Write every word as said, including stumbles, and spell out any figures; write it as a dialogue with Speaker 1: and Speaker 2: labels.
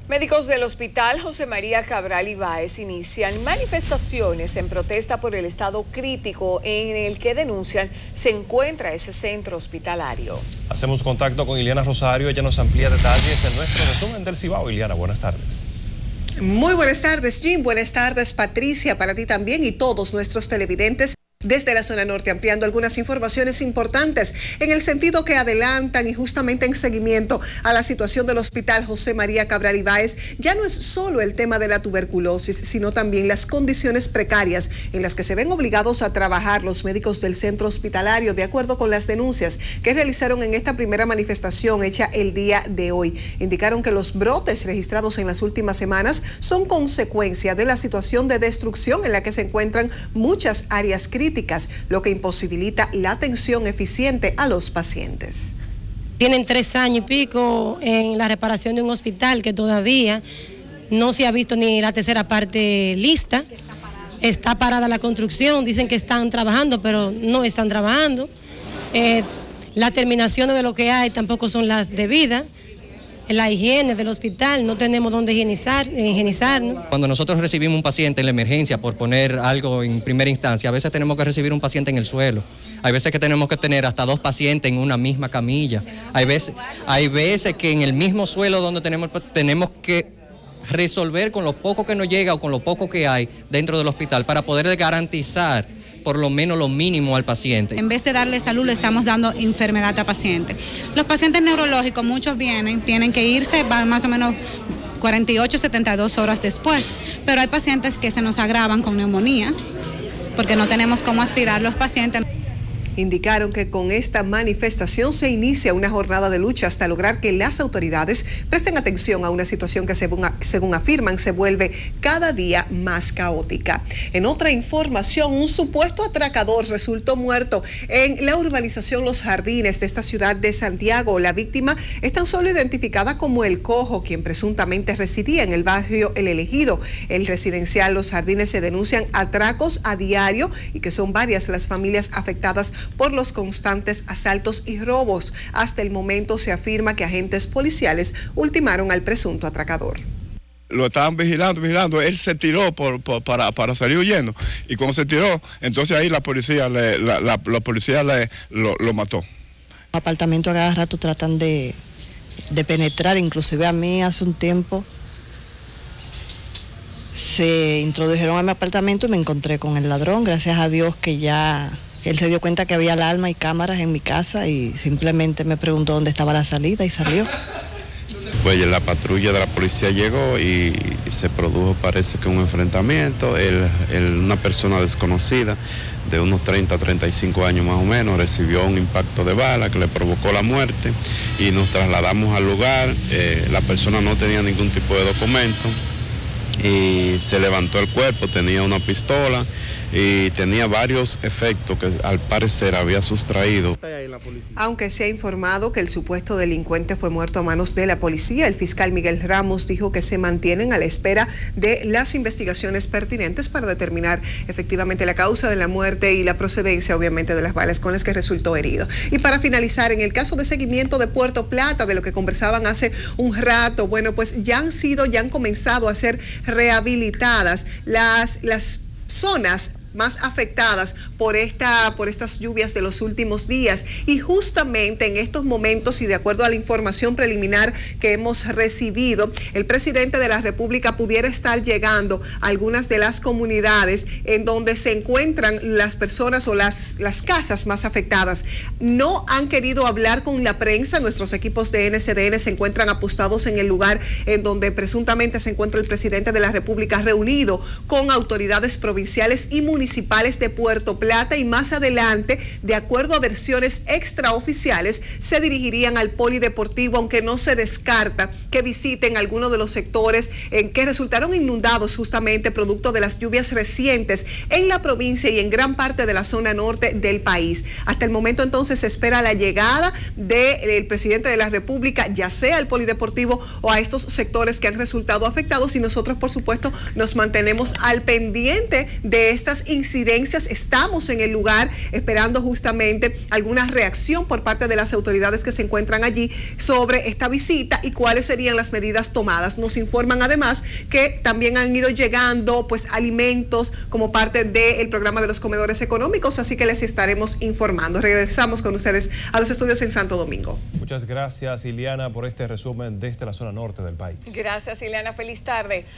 Speaker 1: Médicos del Hospital José María Cabral Ibáez inician manifestaciones en protesta por el estado crítico en el que denuncian se encuentra ese centro hospitalario.
Speaker 2: Hacemos contacto con Iliana Rosario, ella nos amplía detalles en nuestro resumen del Cibao. Iliana, buenas tardes.
Speaker 3: Muy buenas tardes, Jim. Buenas tardes, Patricia, para ti también y todos nuestros televidentes. Desde la zona norte, ampliando algunas informaciones importantes en el sentido que adelantan y justamente en seguimiento a la situación del Hospital José María Cabral Ibáez, ya no es solo el tema de la tuberculosis, sino también las condiciones precarias en las que se ven obligados a trabajar los médicos del centro hospitalario, de acuerdo con las denuncias que realizaron en esta primera manifestación hecha el día de hoy. Indicaron que los brotes registrados en las últimas semanas son consecuencia de la situación de destrucción en la que se encuentran muchas áreas críticas, lo que imposibilita la atención eficiente a los pacientes.
Speaker 4: Tienen tres años y pico en la reparación de un hospital que todavía no se ha visto ni la tercera parte lista. Está parada la construcción, dicen que están trabajando, pero no están trabajando. Eh, las terminaciones de lo que hay tampoco son las debidas. La higiene del hospital, no tenemos dónde higienizar, higienizarnos.
Speaker 5: Cuando nosotros recibimos un paciente en la emergencia, por poner algo en primera instancia, a veces tenemos que recibir un paciente en el suelo. Hay veces que tenemos que tener hasta dos pacientes en una misma camilla. Hay veces, hay veces que en el mismo suelo donde tenemos, tenemos que resolver con lo poco que nos llega o con lo poco que hay dentro del hospital para poder garantizar por lo menos lo mínimo al paciente.
Speaker 6: En vez de darle salud, le estamos dando enfermedad al paciente. Los pacientes neurológicos, muchos vienen, tienen que irse, van más o menos cuarenta y ocho, setenta y dos horas después, pero hay pacientes que se nos agravan con neumonías, porque no tenemos cómo aspirar los pacientes.
Speaker 3: Indicaron que con esta manifestación se inicia una jornada de lucha hasta lograr que las autoridades presten atención a una situación que según, según afirman se vuelve cada día más caótica. En otra información, un supuesto atracador resultó muerto en la urbanización Los Jardines de esta ciudad de Santiago. La víctima es tan solo identificada como El Cojo, quien presuntamente residía en el barrio El Elegido. El residencial Los Jardines se denuncian atracos a diario y que son varias las familias afectadas por los constantes asaltos y robos. Hasta el momento se afirma que agentes policiales ultimaron al presunto atracador.
Speaker 7: Lo estaban vigilando, vigilando, él se tiró por, por, para, para salir huyendo, y cuando se tiró, entonces ahí la policía, le, la, la, la policía le, lo, lo mató.
Speaker 8: Apartamentos a cada rato tratan de, de penetrar, inclusive a mí hace un tiempo se introdujeron a mi apartamento y me encontré con el ladrón, gracias a Dios que ya... Él se dio cuenta que había alarma y cámaras en mi casa y simplemente me preguntó dónde estaba la salida y salió.
Speaker 9: Pues la patrulla de la policía llegó y se produjo, parece que un enfrentamiento. Él, él, una persona desconocida de unos treinta a treinta y cinco años más o menos, recibió un impacto de bala que le provocó la muerte y nos trasladamos al lugar. Eh, la persona no tenía ningún tipo de documento y se levantó el cuerpo, tenía una pistola y tenía varios efectos que al parecer había sustraído.
Speaker 3: Aunque se ha informado que el supuesto delincuente fue muerto a manos de la policía, el fiscal Miguel Ramos dijo que se mantienen a la espera de las investigaciones pertinentes para determinar efectivamente la causa de la muerte y la procedencia, obviamente, de las balas con las que resultó herido. Y para finalizar, en el caso de seguimiento de Puerto Plata, de lo que conversaban hace un rato, bueno, pues ya han sido, ya han comenzado a ser rehabilitadas las, las zonas más afectadas por esta por estas lluvias de los últimos días, y justamente en estos momentos y de acuerdo a la información preliminar que hemos recibido, el presidente de la República pudiera estar llegando a algunas de las comunidades en donde se encuentran las personas o las, las casas más afectadas. No han querido hablar con la prensa. Nuestros equipos de N C D N se encuentran apostados en el lugar en donde presuntamente se encuentra el presidente de la República reunido con autoridades provinciales y municipales municipales de Puerto Plata, y más adelante, de acuerdo a versiones extraoficiales, se dirigirían al polideportivo, aunque no se descarta que visiten algunos de los sectores en que resultaron inundados justamente producto de las lluvias recientes en la provincia y en gran parte de la zona norte del país. Hasta el momento entonces se espera la llegada del presidente de la República, ya sea al polideportivo o a estos sectores que han resultado afectados, y nosotros por supuesto nos mantenemos al pendiente de estas incidencias. Estamos en el lugar esperando justamente alguna reacción por parte de las autoridades que se encuentran allí sobre esta visita y cuáles serían las medidas tomadas. Nos informan además que también han ido llegando pues alimentos como parte del programa de los comedores económicos, así que les estaremos informando. Regresamos con ustedes a los estudios en Santo Domingo.
Speaker 2: Muchas gracias, Ileana, por este resumen desde la zona norte del país.
Speaker 1: Gracias, Ileana. Feliz tarde.